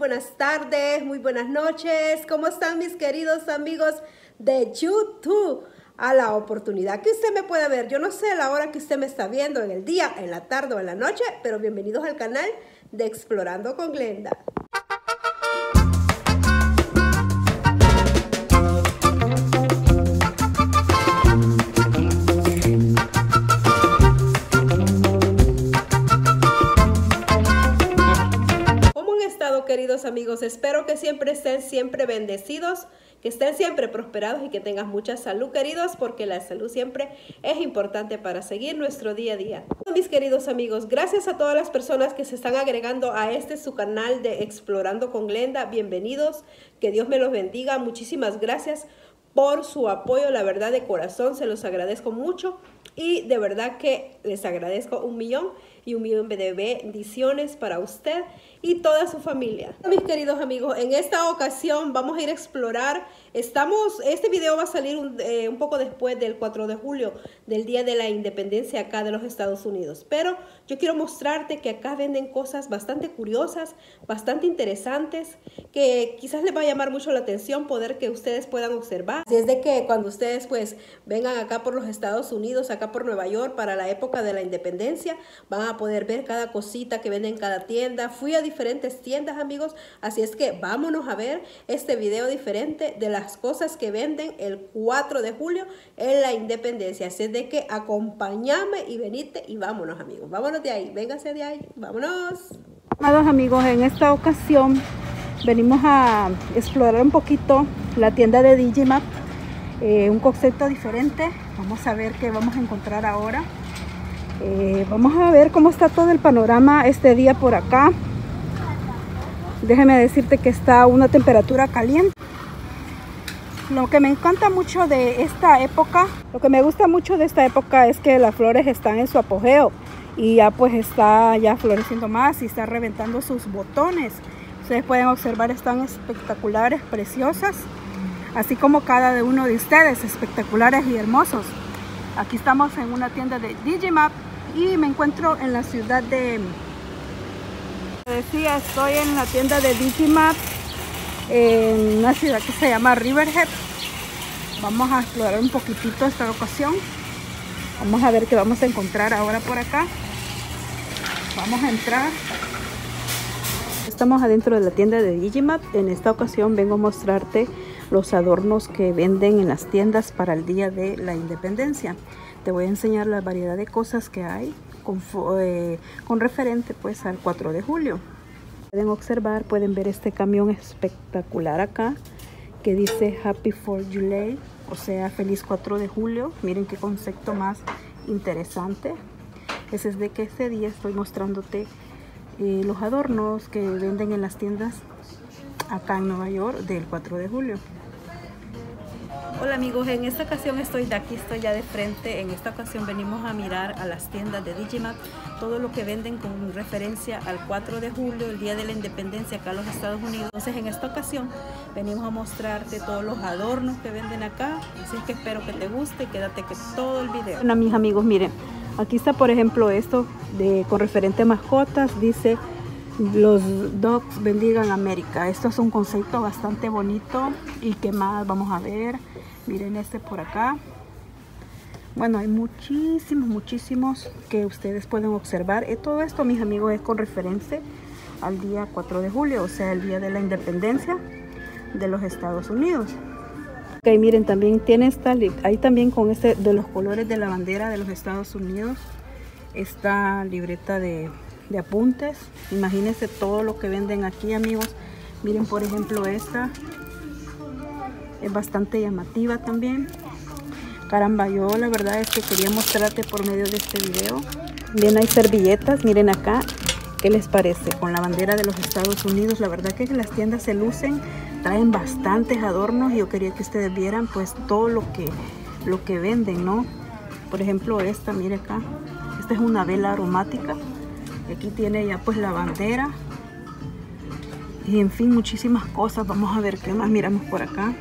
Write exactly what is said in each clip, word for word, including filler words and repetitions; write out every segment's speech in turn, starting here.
buenas tardes, muy buenas noches. ¿Cómo están mis queridos amigos de YouTube? A la oportunidad que usted me pueda ver. Yo no sé la hora que usted me está viendo, en el día, en la tarde o en la noche, pero bienvenidos al canal de Explorando con Glenda. Queridos amigos, espero que siempre estén siempre bendecidos, que estén siempre prosperados y que tengan mucha salud, queridos, porque la salud siempre es importante para seguir nuestro día a día. Mis queridos amigos, gracias a todas las personas que se están agregando a este su canal de Explorando con Glenda. Bienvenidos, que Dios me los bendiga. Muchísimas gracias por su apoyo, la verdad, de corazón se los agradezco mucho y de verdad que les agradezco un millón y un millón de bendiciones para usted y toda su familia. Mis queridos amigos, en esta ocasión vamos a ir a explorar. Estamos, este video va a salir un, eh, un poco después del cuatro de julio, del Día de la Independencia acá de los Estados Unidos. Pero yo quiero mostrarte que acá venden cosas bastante curiosas, bastante interesantes, que quizás les va a llamar mucho la atención poder que ustedes puedan observar. Así es de que cuando ustedes pues vengan acá por los Estados Unidos, acá por Nueva York, para la época de la Independencia, van a poder ver cada cosita que venden en cada tienda. Fui a diferentes tiendas, amigos, así es que vámonos a ver este video diferente de las cosas que venden el cuatro de julio en la Independencia. Así es de que acompáñame y venite y vámonos, amigos, vámonos de ahí, vénganse de ahí, vámonos. Amados amigos, en esta ocasión venimos a explorar un poquito la tienda de Digimap, eh, un concepto diferente. Vamos a ver qué vamos a encontrar ahora. Eh, vamos a ver cómo está todo el panorama este día por acá. Déjeme decirte que está una temperatura caliente. Lo que me encanta mucho de esta época, lo que me gusta mucho de esta época es que las flores están en su apogeo y ya pues está ya floreciendo más y está reventando sus botones. Ustedes pueden observar, están espectaculares, preciosas, así como cada de uno de ustedes, espectaculares y hermosos. Aquí estamos en una tienda de Digimap y me encuentro en la ciudad de... Decía, estoy en la tienda de Digimap en una ciudad que se llama Riverhead. Vamos a explorar un poquitito esta ocasión. Vamos a ver qué vamos a encontrar ahora por acá. Vamos a entrar. Estamos adentro de la tienda de Digimap. En esta ocasión vengo a mostrarte los adornos que venden en las tiendas para el Día de la Independencia. Te voy a enseñar la variedad de cosas que hay con, eh, con referente pues al cuatro de julio. Pueden observar, pueden ver este camión espectacular acá que dice Happy fourth of July, o sea, feliz cuatro de julio. Miren qué concepto más interesante. Ese es de que este día estoy mostrándote eh, los adornos que venden en las tiendas acá en Nueva York del cuatro de julio. Hola amigos, en esta ocasión estoy de aquí, estoy ya de frente. En esta ocasión venimos a mirar a las tiendas de Digimap, todo lo que venden con referencia al cuatro de julio, el Día de la Independencia acá en los Estados Unidos. Entonces en esta ocasión venimos a mostrarte todos los adornos que venden acá, así es que espero que te guste y quédate que todo el video. Bueno, mis amigos, miren, aquí está por ejemplo esto de con referente a mascotas, dice los dogs bendigan América. Esto es un concepto bastante bonito. Y qué más vamos a ver. Miren este por acá. Bueno, hay muchísimos, muchísimos que ustedes pueden observar. Y todo esto, mis amigos, es con referencia al día cuatro de julio, o sea, el Día de la Independencia de los Estados Unidos. Ok, miren, también tiene esta, ahí también con este de los colores de la bandera de los Estados Unidos, esta libreta de, de apuntes. Imagínense todo lo que venden aquí, amigos. Miren, por ejemplo, esta es bastante llamativa también. Caramba, yo la verdad es que quería mostrarte por medio de este video. Bien, hay servilletas, miren acá. ¿Qué les parece? Con la bandera de los Estados Unidos. La verdad que las tiendas se lucen, traen bastantes adornos y yo quería que ustedes vieran pues todo lo que, lo que venden, ¿no? Por ejemplo esta, mire acá. Esta es una vela aromática. Y aquí tiene ya pues la bandera. Y en fin, muchísimas cosas. Vamos a ver qué más miramos por acá.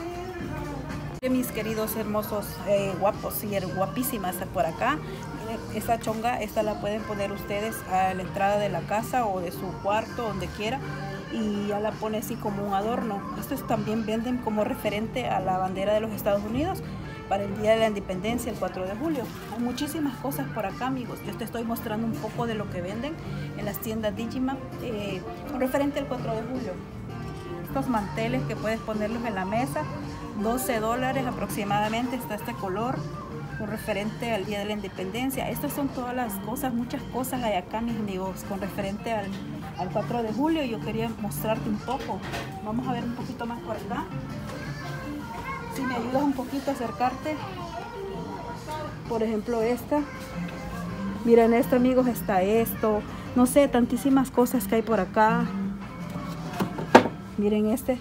Mis queridos hermosos, eh, guapos y guapísimas por acá. Miren esa chonga, esta la pueden poner ustedes a la entrada de la casa o de su cuarto, donde quiera, y ya la pone así como un adorno. Estos también venden como referente a la bandera de los Estados Unidos para el Día de la Independencia, el cuatro de julio. Hay muchísimas cosas por acá, amigos. Yo te estoy mostrando un poco de lo que venden en las tiendas Digimap eh, con referente al cuatro de julio. Estos manteles que puedes ponerlos en la mesa, doce dólares aproximadamente está este color, con referente al Día de la Independencia. Estas son todas las cosas, muchas cosas hay acá, mis amigos, con referente al, al cuatro de julio. Yo quería mostrarte un poco. Vamos a ver un poquito más por acá. Si me ayudas un poquito a acercarte. Por ejemplo, esta. Miren esto, amigos, está esto. No sé, tantísimas cosas que hay por acá. Miren este.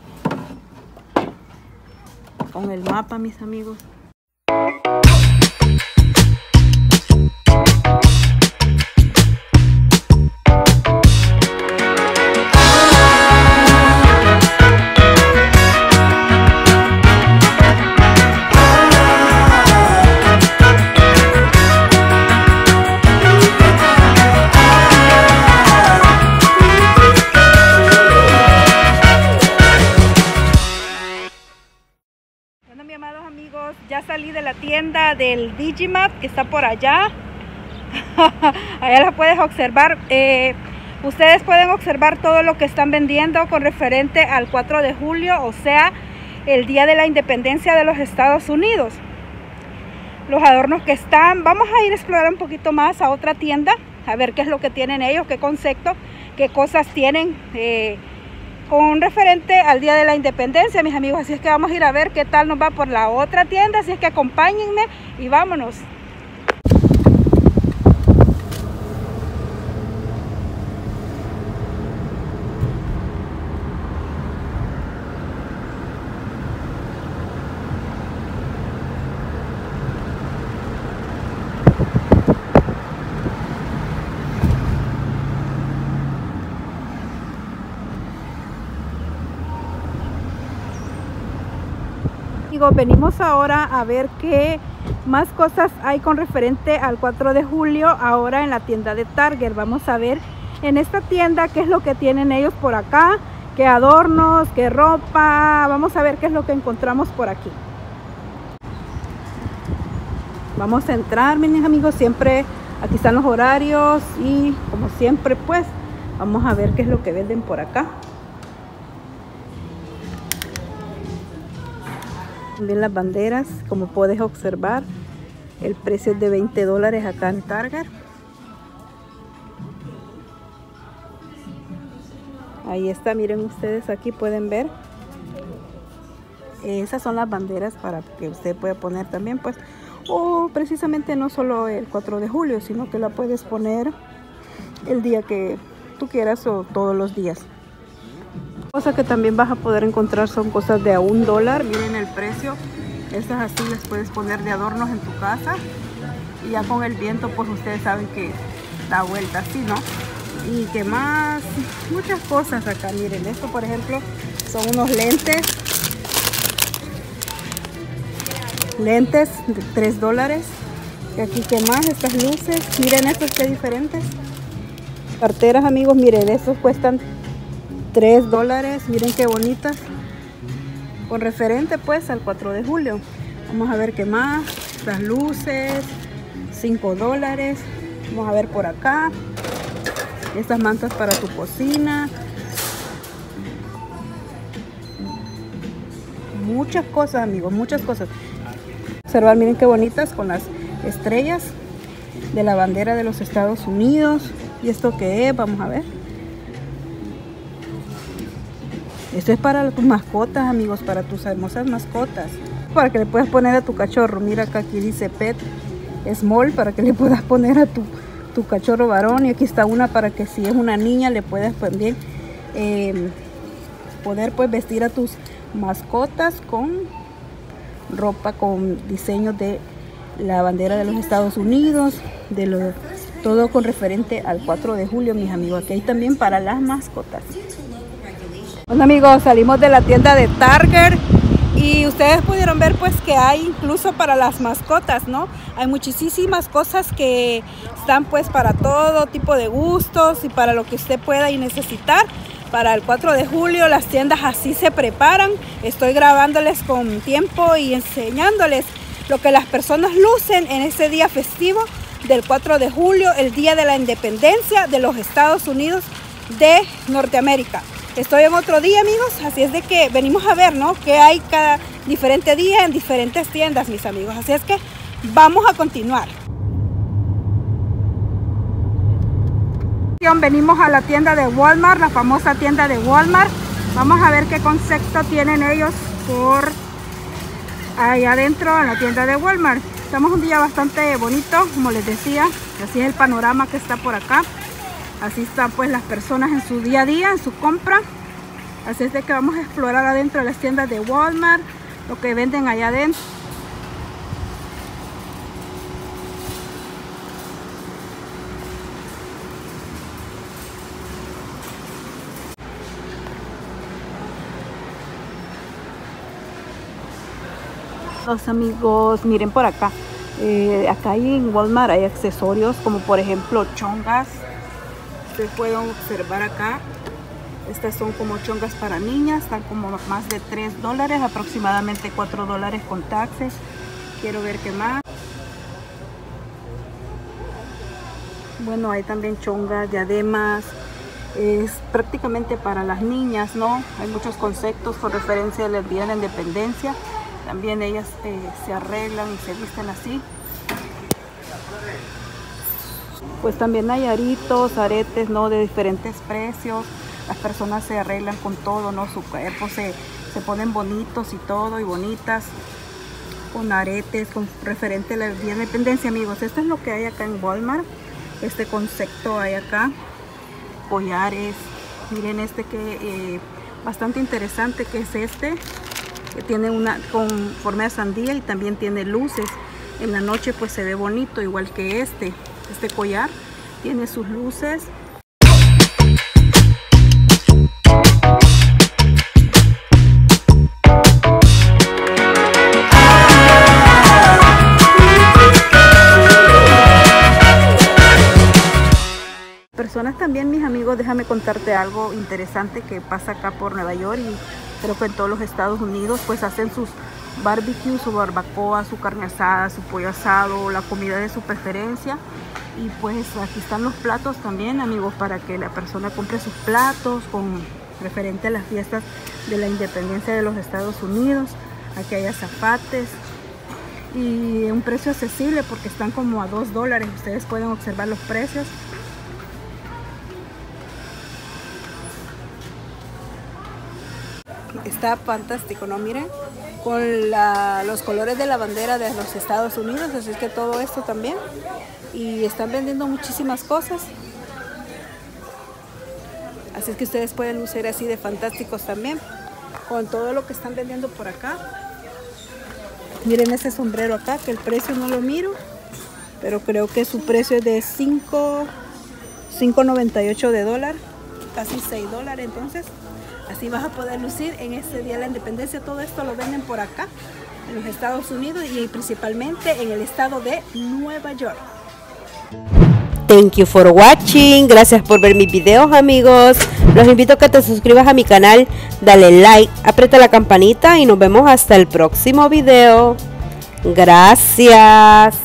Con el mapa, mis amigos. Ya salí de la tienda del Digimap que está por allá. Allá la puedes observar. Eh, ustedes pueden observar todo lo que están vendiendo con referente al cuatro de julio, o sea, el Día de la Independencia de los Estados Unidos. Los adornos que están. Vamos a ir a explorar un poquito más a otra tienda, a ver qué es lo que tienen ellos, qué concepto, qué cosas tienen eh, con referente al Día de la Independencia, mis amigos. Así es que vamos a ir a ver qué tal nos va por la otra tienda. Así es que acompáñenme y vámonos. Venimos ahora a ver qué más cosas hay con referente al cuatro de julio ahora en la tienda de Target. Vamos a ver en esta tienda qué es lo que tienen ellos por acá, qué adornos, qué ropa. Vamos a ver qué es lo que encontramos por aquí. Vamos a entrar, mis amigos. Siempre aquí están los horarios y como siempre pues vamos a ver qué es lo que venden por acá. Ven las banderas, como puedes observar, el precio es de veinte dólares acá en Target. Ahí está, miren ustedes, aquí pueden ver. Esas son las banderas para que usted pueda poner también, pues, o precisamente no solo el cuatro de julio, sino que la puedes poner el día que tú quieras o todos los días. Cosas que también vas a poder encontrar son cosas de a un dólar. Miren el precio. Estas así las puedes poner de adornos en tu casa. Y ya con el viento pues ustedes saben que da vuelta así, ¿no? Y que más, muchas cosas acá. Miren, esto por ejemplo son unos lentes. Lentes de tres dólares. Y aquí que más, estas luces. Miren estos que diferentes. Carteras, amigos, miren, estos cuestan tres dólares, miren qué bonitas, con referente pues al cuatro de julio. Vamos a ver qué más, las luces, cinco dólares. Vamos a ver por acá, estas mantas para tu cocina. Muchas cosas, amigos, muchas cosas. Observar, miren qué bonitas con las estrellas de la bandera de los Estados Unidos. ¿Y esto qué es? Vamos a ver. Esto es para tus mascotas, amigos, para tus hermosas mascotas. Para que le puedas poner a tu cachorro. Mira acá, aquí dice Pet Small, para que le puedas poner a tu, tu cachorro varón. Y aquí está una para que si es una niña le puedas también eh, poder pues vestir a tus mascotas con ropa con diseños de la bandera de los Estados Unidos, de lo, todo con referente al cuatro de julio, mis amigos. Aquí hay también para las mascotas. Bueno, amigos, salimos de la tienda de Target Y ustedes pudieron ver pues que hay incluso para las mascotas, ¿no? Hay muchísimas cosas que están pues para todo tipo de gustos y para lo que usted pueda y necesitar. Para el cuatro de julio las tiendas así se preparan. Estoy grabándoles con tiempo y enseñándoles lo que las personas lucen en ese día festivo del cuatro de julio, el día de la independencia de los Estados Unidos de Norteamérica. Estoy en otro día, amigos, así es de que venimos a ver, ¿no?, que hay cada diferente día en diferentes tiendas, mis amigos. Así es que vamos a continuar. Venimos a la tienda de Walmart, la famosa tienda de Walmart. Vamos a ver qué concepto tienen ellos por ahí adentro en la tienda de Walmart. Estamos un día bastante bonito, como les decía. Así es el panorama que está por acá. Así están pues las personas en su día a día, en su compra. Así es de que vamos a explorar adentro de las tiendas de Walmart, lo que venden allá adentro. Los amigos, miren por acá. Eh, acá hay en Walmart hay accesorios como por ejemplo chongas. Ustedes pueden observar acá, estas son como chongas para niñas, están como más de tres dólares, aproximadamente cuatro dólares con taxes. Quiero ver qué más. Bueno, hay también chongas, diademas, es prácticamente para las niñas, ¿no? Hay muchos conceptos con referencia al Día de la Independencia. También ellas eh, se arreglan y se visten así. Pues también hay aritos, aretes, ¿no?, de diferentes precios. Las personas se arreglan con todo, ¿no? Su cuerpo se, se ponen bonitos y todo, y bonitas. Con aretes, con referente a la Día de la Independencia, amigos. Esto es lo que hay acá en Walmart. Este concepto hay acá. Collares. Miren este que eh, bastante interesante, que es este. Que tiene una con forma de sandía y también tiene luces. En la noche pues se ve bonito, igual que este. Este collar tiene sus luces. Personas también, mis amigos, déjame contarte algo interesante que pasa acá por Nueva York y creo que en todos los Estados Unidos, pues hacen sus barbecues, su barbacoa, su carne asada, su pollo asado, la comida de su preferencia. Y pues aquí están los platos también, amigos, para que la persona compre sus platos con referente a las fiestas de la independencia de los Estados Unidos. Aquí hay azafates y un precio accesible porque están como a dos dólares. Ustedes pueden observar los precios. Está fantástico, ¿no? Miren, con la, los colores de la bandera de los Estados Unidos, así es que todo esto también. Y están vendiendo muchísimas cosas. Así es que ustedes pueden lucir así de fantásticos también, con todo lo que están vendiendo por acá. Miren ese sombrero acá, que el precio no lo miro, pero creo que su precio es de cinco noventa y ocho de dólar, casi seis dólares. Entonces así vas a poder lucir en este día de la independencia. Todo esto lo venden por acá en los Estados Unidos y principalmente en el estado de Nueva York. Thank you for watching. Gracias por ver mis videos, amigos. Los invito a que te suscribas a mi canal, dale like, aprieta la campanita y nos vemos hasta el próximo video. Gracias.